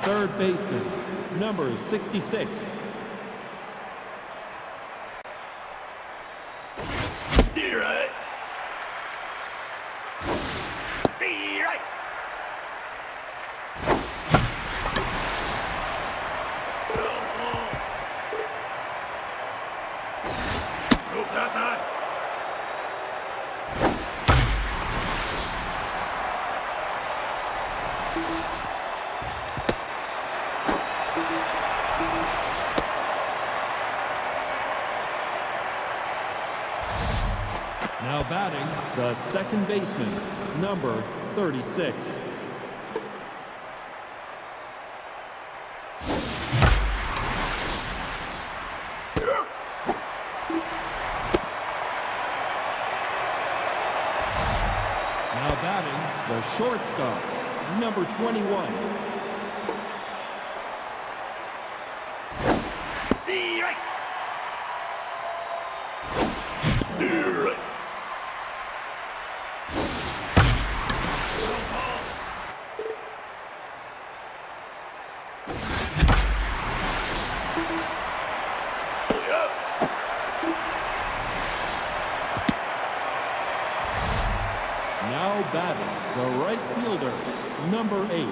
third baseman, number 66. Now batting, the second baseman, number 36. Now batting, the shortstop, number 21. Now batting, the right fielder, number 8.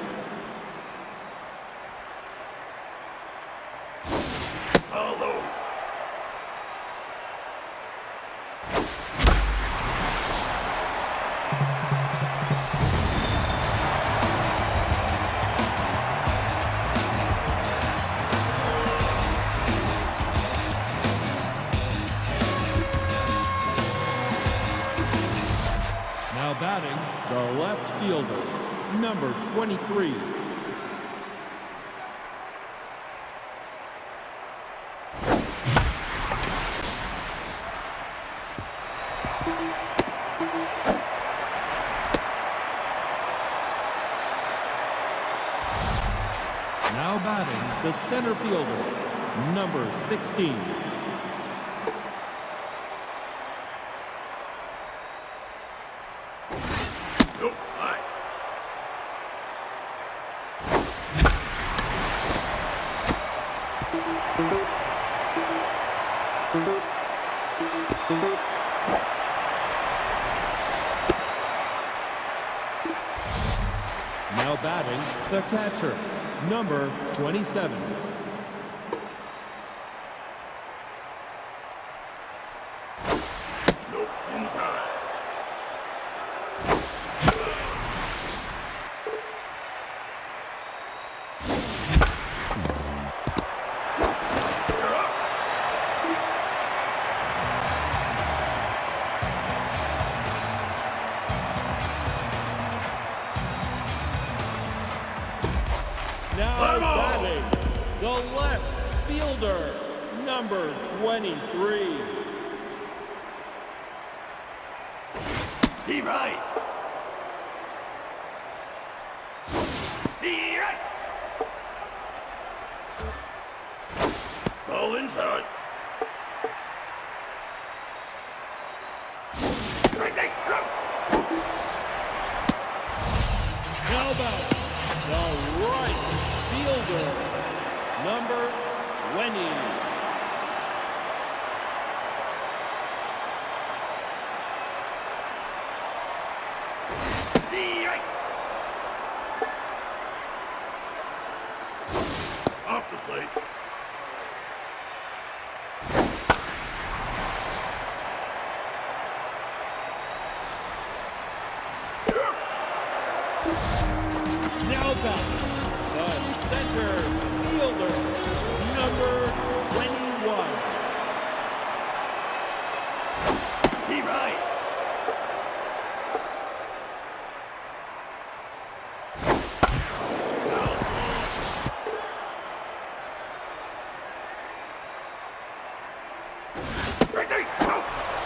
Now batting, the left fielder, number 23. Now batting, the center fielder, number 16. Now batting, the catcher, number 27. Nope, inside. Now batting, the left fielder, number 23. Steve Wright. Steve Wright. Ball inside. Right there. Now batting, the right fielder, number 20. Off the plate. Now batting, the center fielder, number 21. Steve Wright. Right there. Out.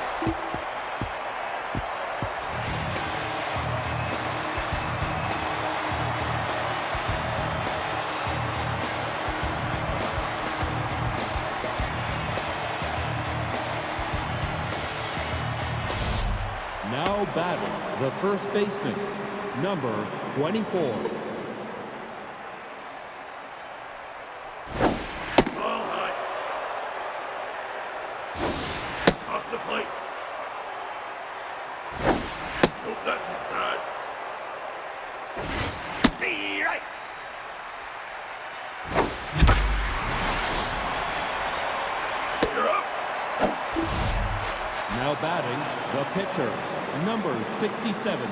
Now batting, the first baseman, number 24. That's inside. Be right. You're up. Now batting, the pitcher, number 67.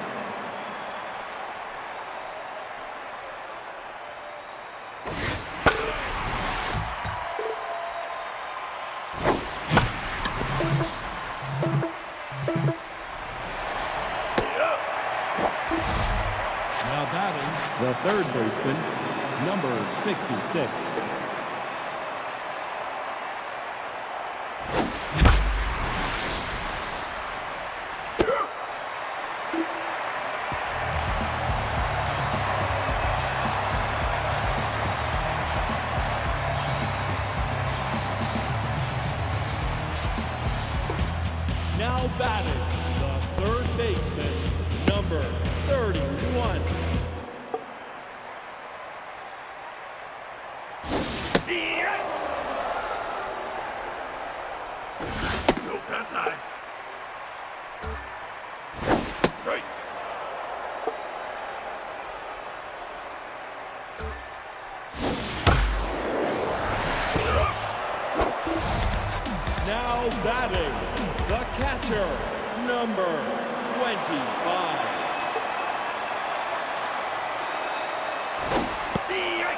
Now batting, the third baseman, number 66. Now batting, the third baseman, number 31. Be right. Nope, that's high. Right. You're up. Now batting, the catcher, number 25. Be right.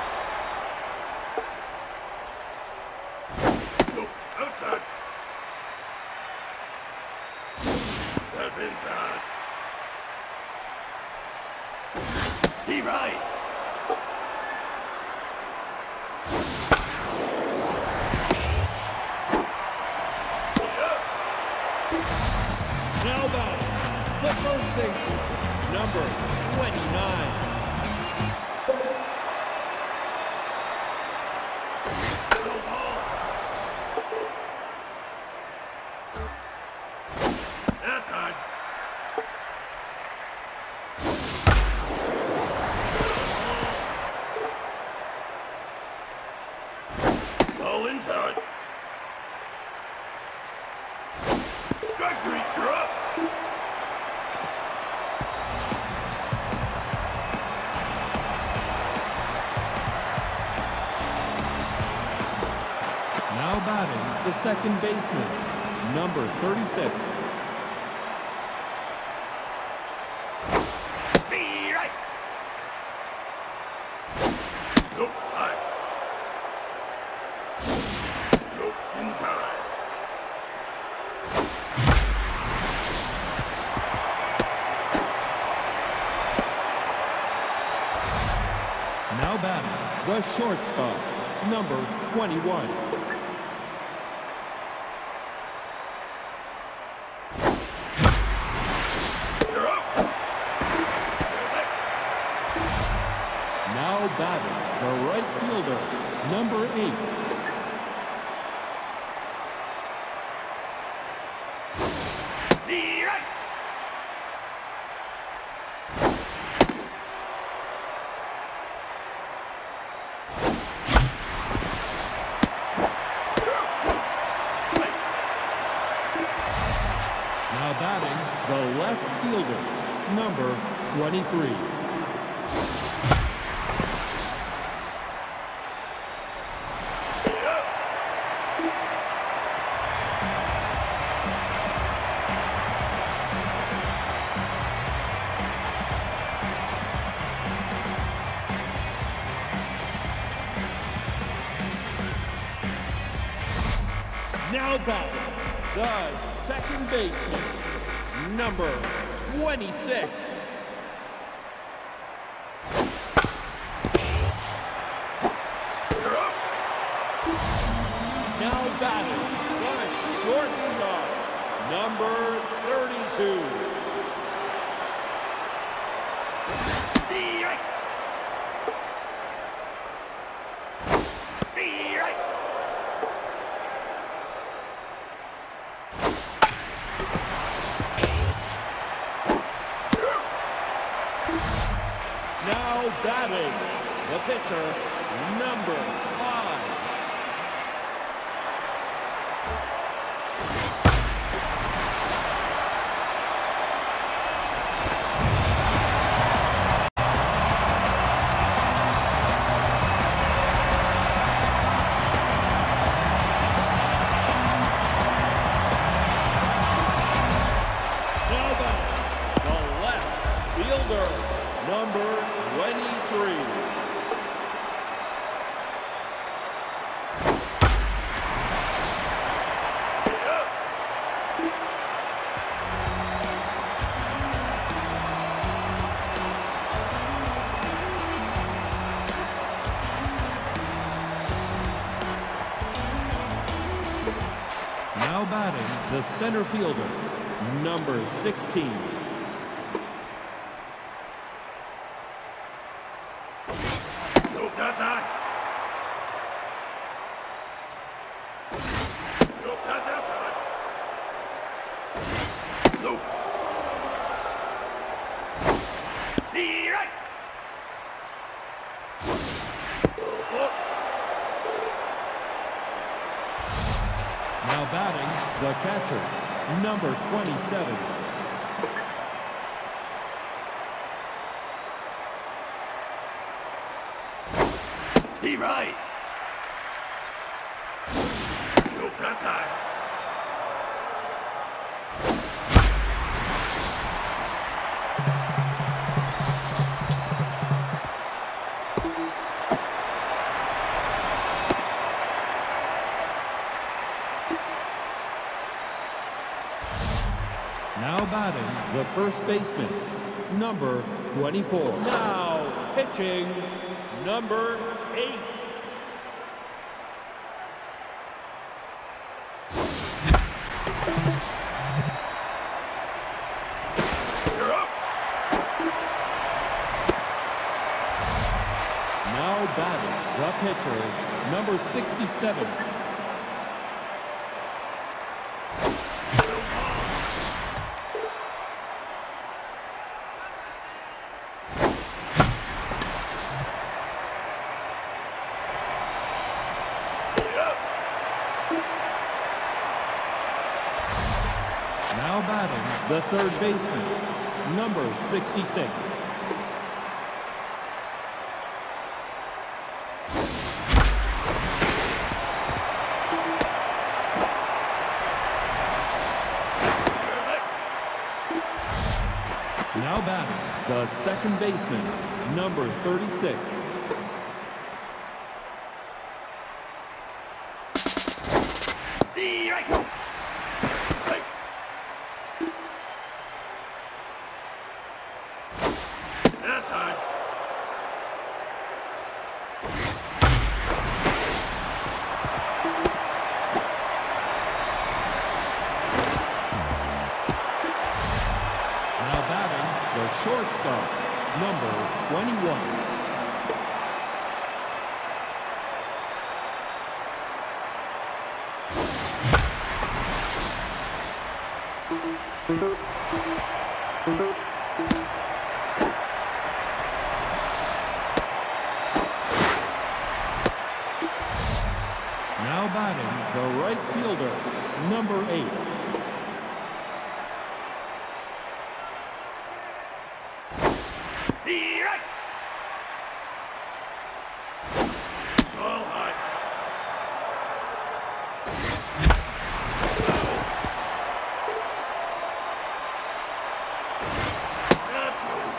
Nope, outside. That's inside. Stay right. Now batting, the first baseman, number 29. No ball. That's high. Ball inside. Strike three, you're up. Now batting, the second baseman, number 36. Be right. Nope, high. Nope, inside. Now batting, the shortstop, number 21. You're up. There's it. Now batting, the right fielder, number 8. Be right. Now batting, the left fielder, number 23. Now batting, the second baseman, number 26. You're up. Now batting, the shortstop, number 32. Be right. Be right. Now batting, the pitcher, number 5. fielder, number 23. Now batting, the center fielder, number 16. Nope, that's high. Nope, that's outside. Nope. Right. Oh. Now batting, the catcher, number 27. Steve Wright. Nope, that's high. Now batting, the first baseman, number 24. Now pitching, number 8. You're up. Now batting, the pitcher, number 67. Now batting, the third baseman, number 66. Now batting, the second baseman, number 36. Right. Right. That's high. Now batting, the shortstop, number 21. Now batting, the right fielder, number 8. Right. All high. That's low.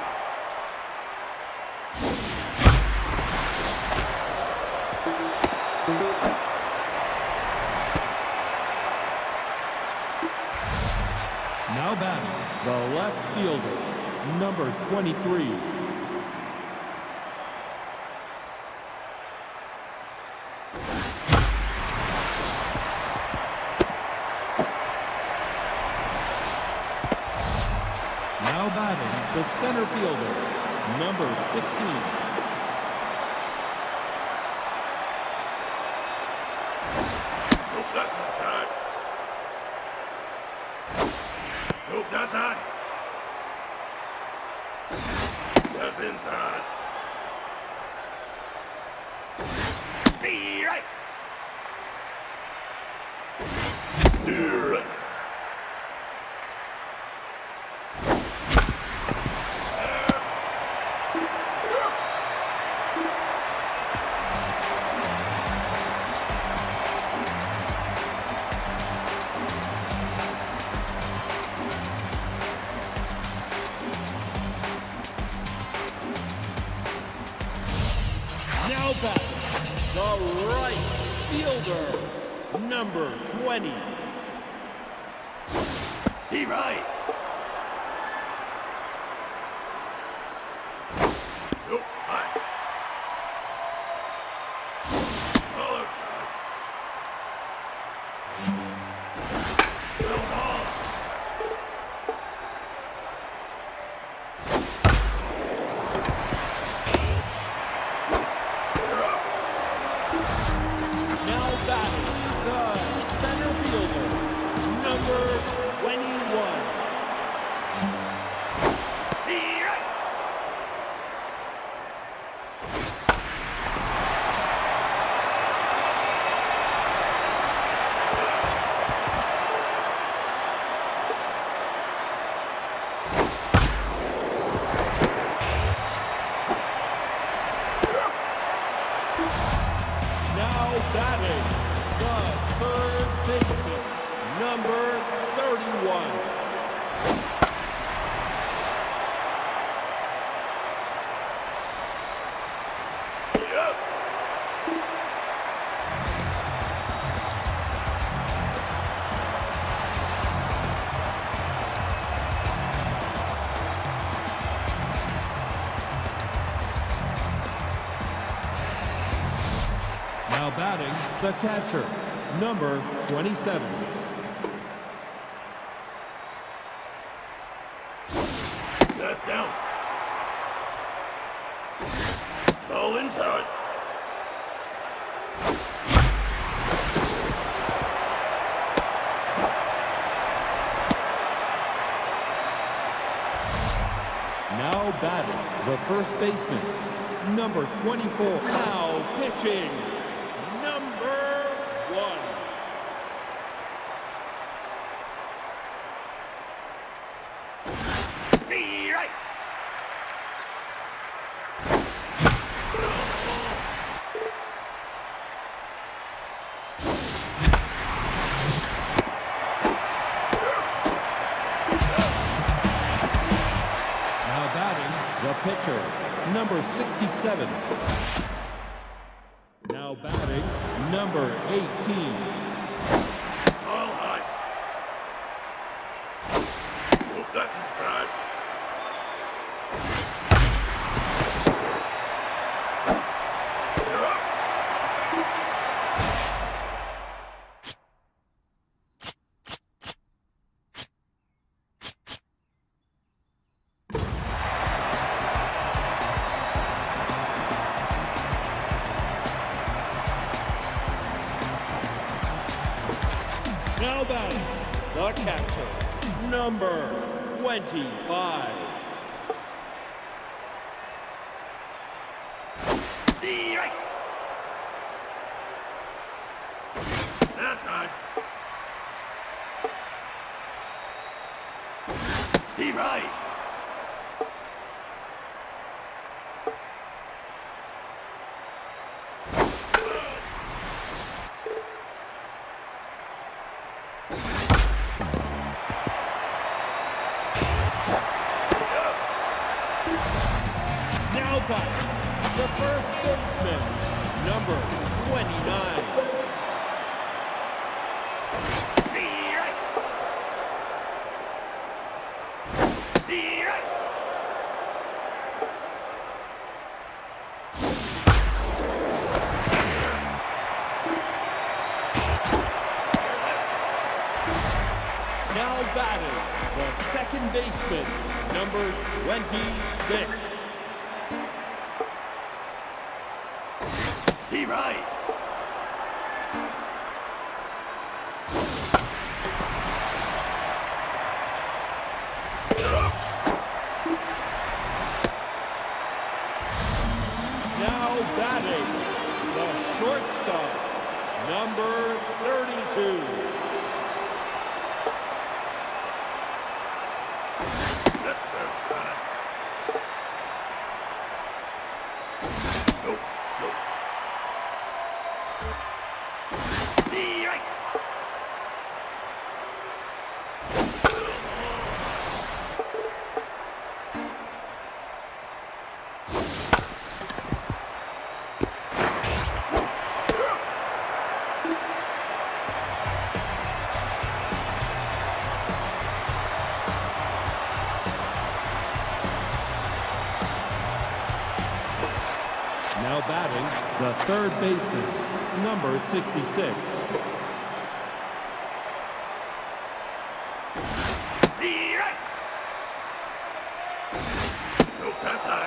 Now batting, the left fielder, number 23. Now batting, the center fielder, number 16. Nope, that's inside. Nope, that's high. That's inside. Right. Right. batting, the right fielder, number 20. Steve Wright. Nope, high. All outside. Little ball. You're up. Now batting, the center fielder, number 21. Be right. Now batting, the third baseman, number 31. Yep. Now batting, the catcher, number 27. That's down. Ball inside. Now batting, the first baseman, number 24. Now pitching, number 1. Be right. Now batting, the pitcher, number 67. Now batting, number 18. All high. Nope, that's inside. You're up. Now batting, the catcher, number 25. Be right. That's high. Steve Wright. Now batting, the first baseman, number 29. Be right. Be right. Now batting, the second baseman, number 26. Steve Wright. You're up. Now batting, the shortstop, number 32. That's outside. Nope, nope. Be right. Now batting, the third baseman, number 66. Right. Nope, that's high.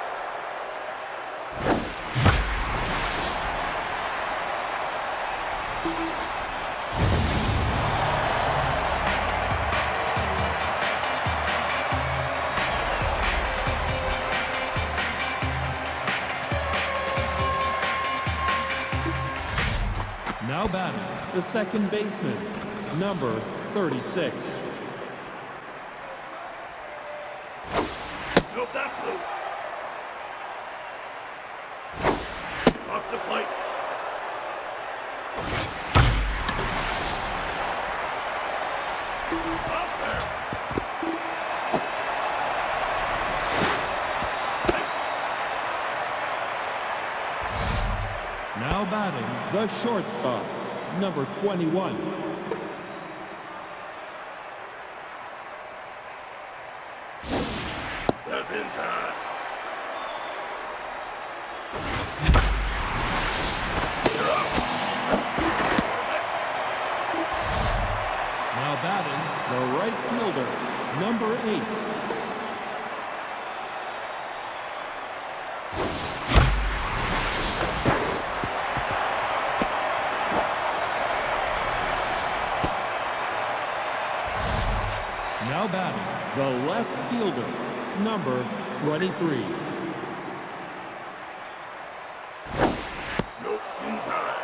Now batting, the second baseman, number 36. Nope, that's low. Off the plate. Off there. Now batting, the shortstop, number 21. That's inside. You're up. Now batting, the right fielder, number 8. Now batting, the left fielder, number 23. Nope, inside.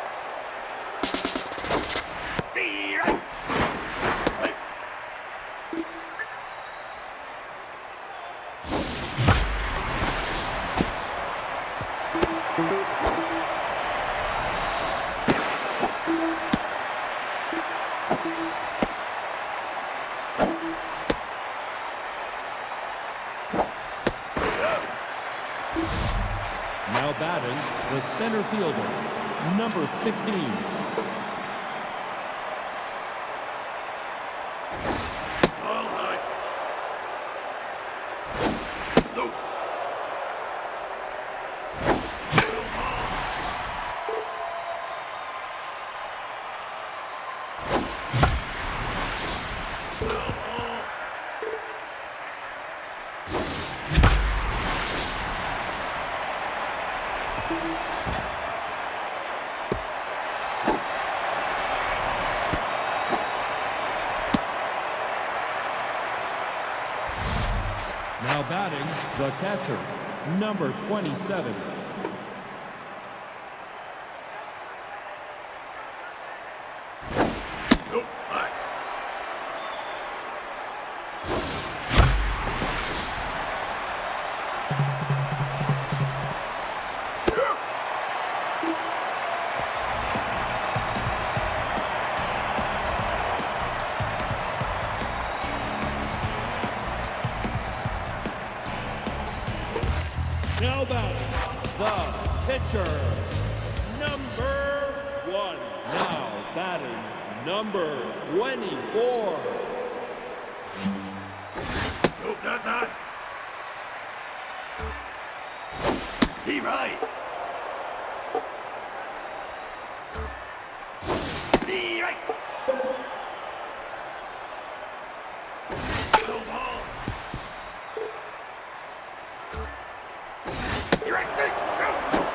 Right. Right. Now batting, the center fielder, number 16. All high. Nope. Little ball. Little ball. Now batting, the catcher, number 27. Nope, high. Now batting, the pitcher, number 1. Now batting, number 24. Nope, that's high. Steve Wright. Steve Wright. Little ball. You're right. Go.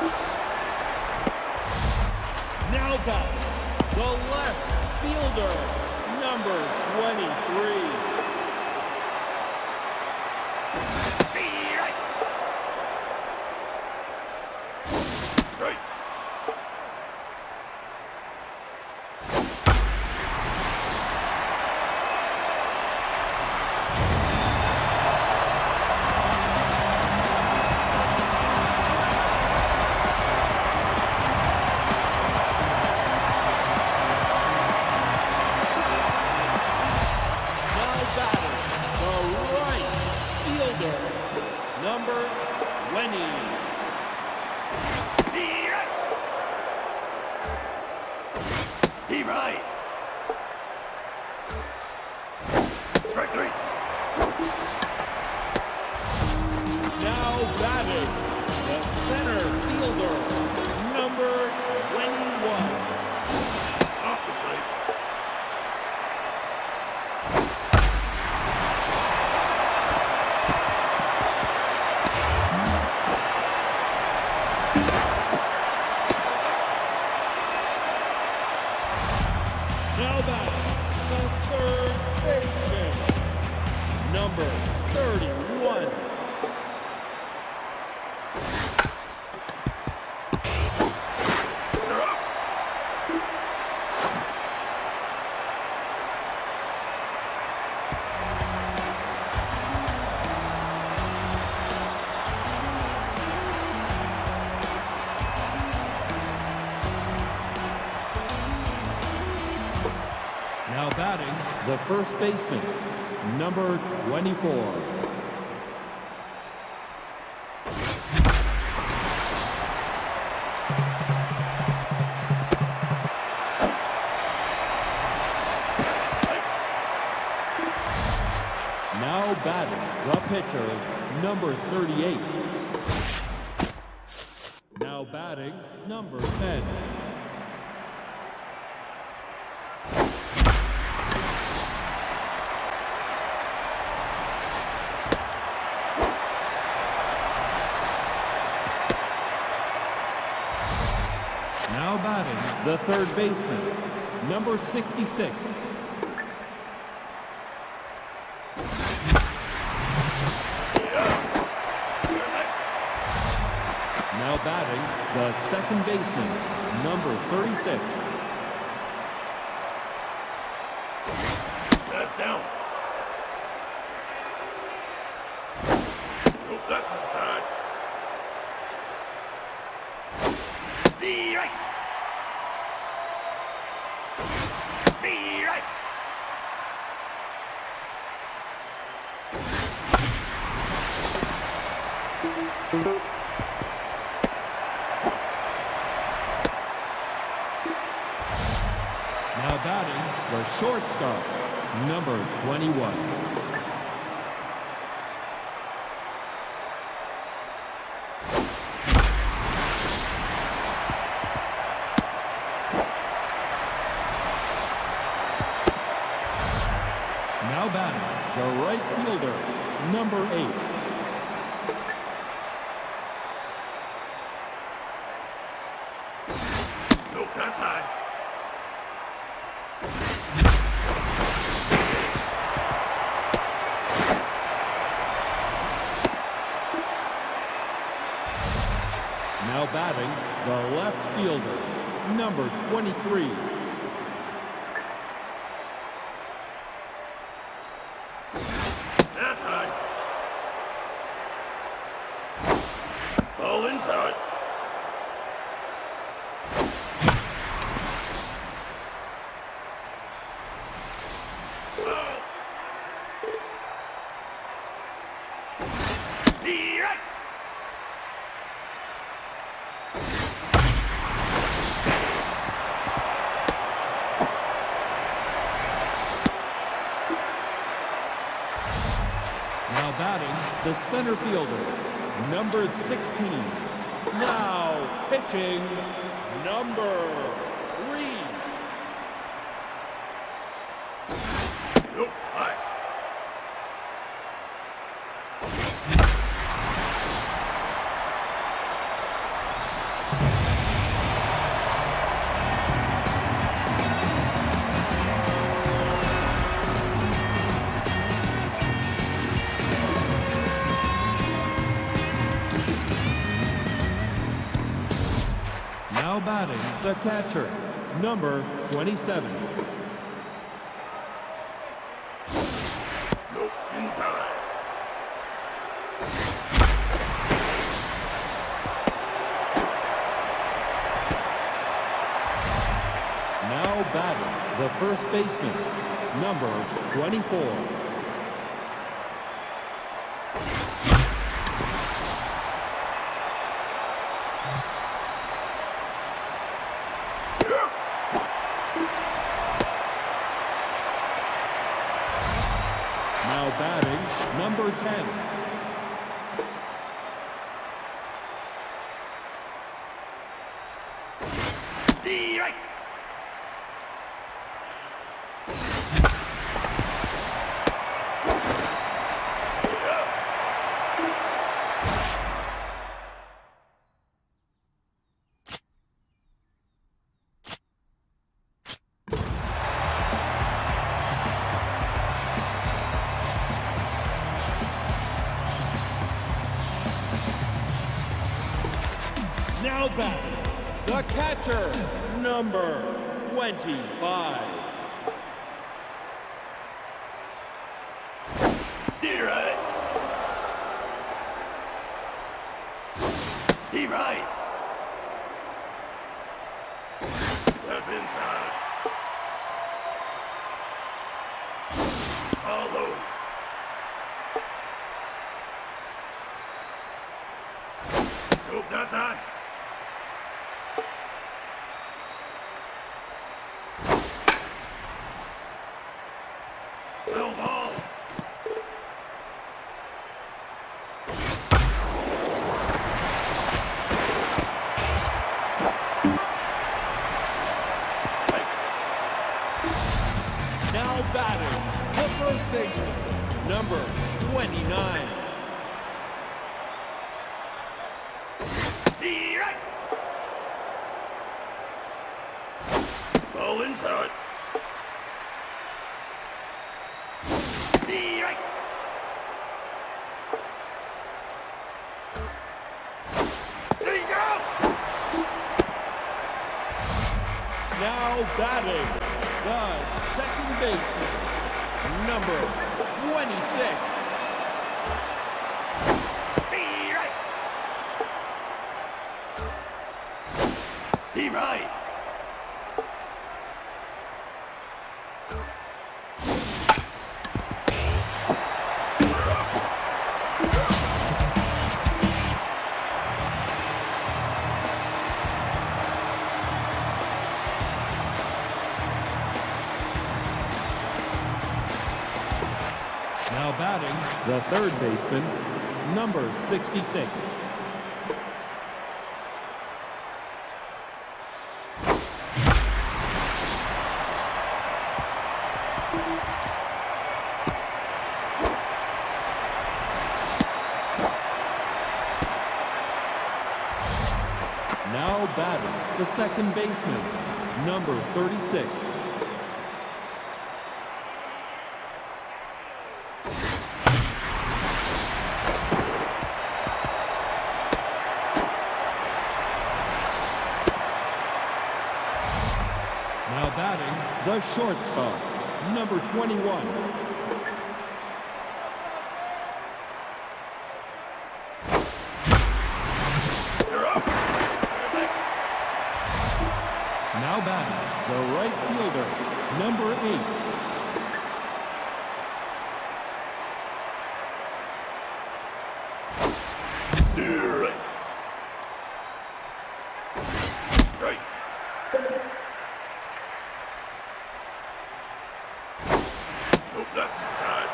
Now batting, the left fielder, number 23. Steve Wright. Straight. Number 20. Steve Wright. Strike 3. Now batting, the center the first baseman, number 24. Now batting, the pitcher, number 38. Now batting, number 10. Now batting, the third baseman, number 66. Now batting, the second baseman, number 36. That's down. Nope, that's inside. The right. The right. Now batting, the shortstop, number 21. Now batting, the right fielder, number 8. Nope, that's high. Now batting, the left fielder, number 23. That's high. Ball inside. Ball. The right. Now batting, the center fielder, number 16. Now pitching, number 3. Nope, high. Now batting, the catcher, number 27. Nope, inside. Now batting, the first baseman, number 24. Now batting, number 10. The right. Now batting, the catcher, number 25. The right. Steve right. That's inside. Nope, that's high. Little ball. Now batting, the first baseman, number 29. Direct. Ball inside. Direct. There you go. Now batting, the second baseman, number 26. Direct. Steve Wright. Now batting, the third baseman, number 66. Now batting, the second baseman, number 36. Now batting, the shortstop, number 21. You're up. Now batting, the right fielder, number 8. Direct. Right. Nope, that's inside.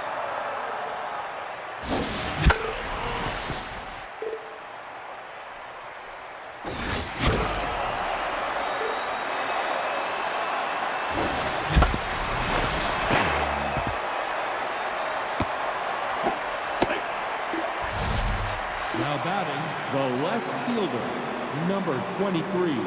Now batting, the left fielder, number 23.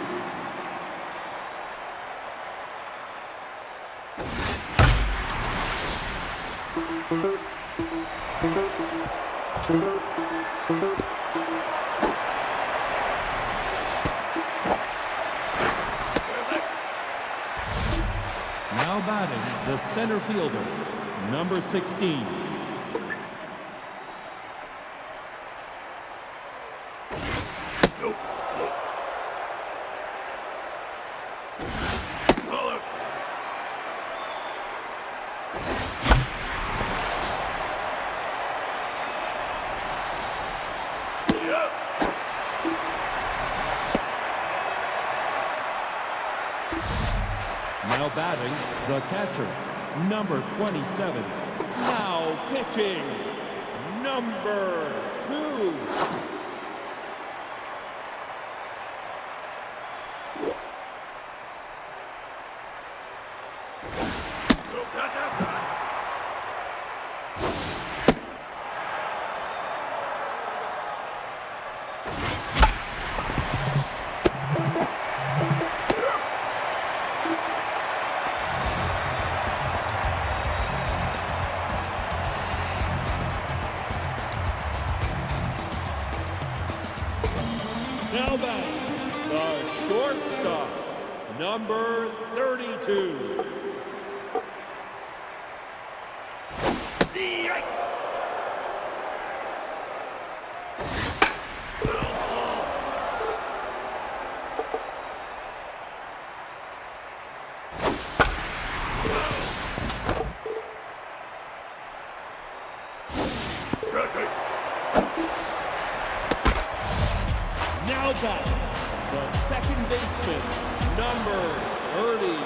Now batting, the center fielder, number 16. Nope, nope. Ball out. Yep. Now batting, the catcher, number 27. Now pitching, number 2. Nope, that's outside. Now batting, the shortstop, number 32. Direct. Now back, the second baseman, number 30.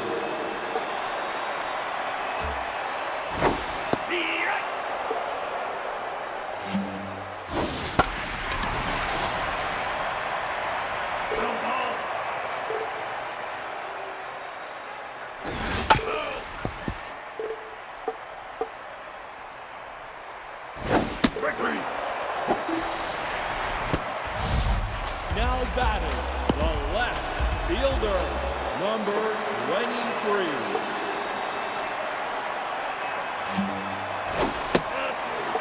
Now batting, the left fielder, number 23. That's low.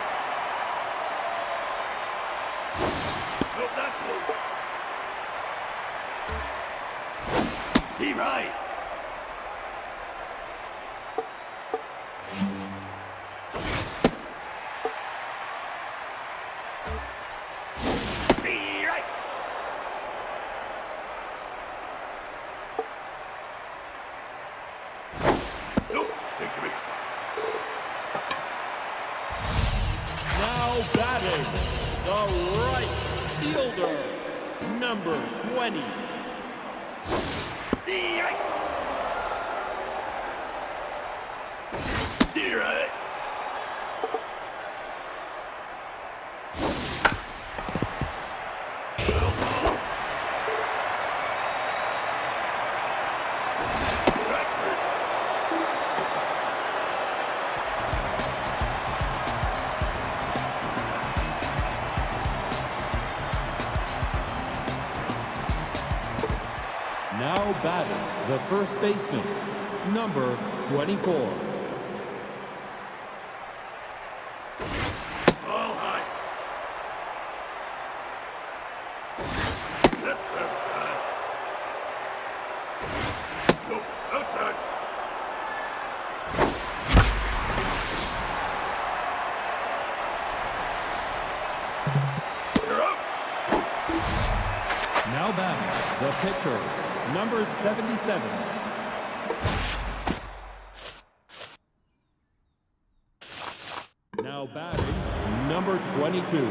Nope, that's low. Steve Wright. Now batting, the right fielder, number 20. Now batting, the first baseman, number 24. All high. That's outside. Nope, outside. You're up. Now batting, the pitcher, number 77. Now batting, number 22.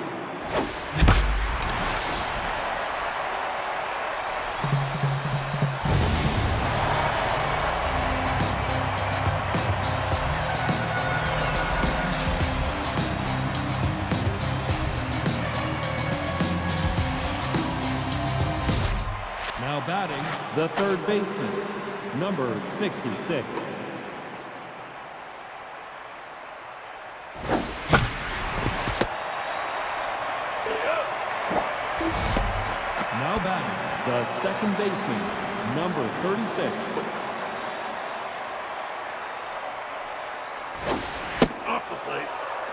Now batting, the third baseman, number 66. Now batting, the second baseman, number 36. Off the plate.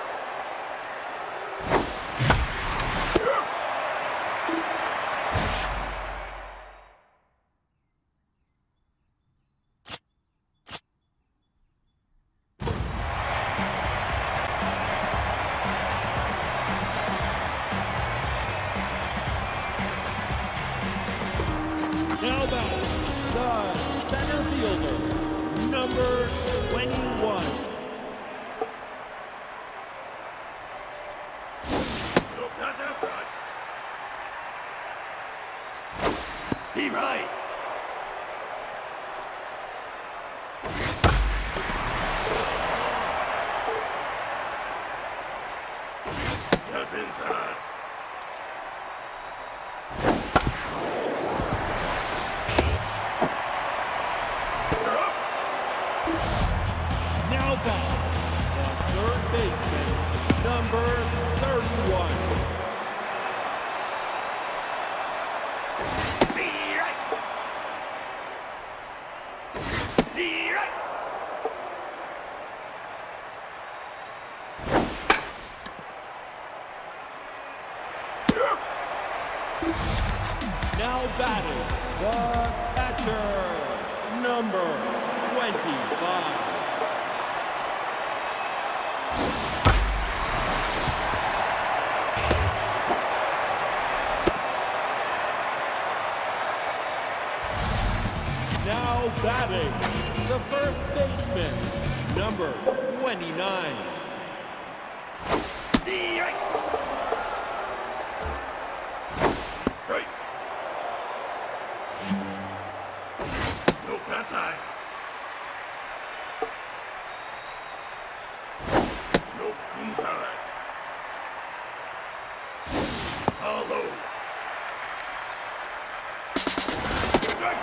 Now batting, the center fielder, number 21. Nope, that's outside. Steve Wright. That's inside. You're up. Now batting, the third baseman, number 31. Be right. Be right. You're up. Now batting, the catcher, number 25. Now batting, the first baseman, number 29. Be right. Strike.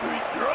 You're up.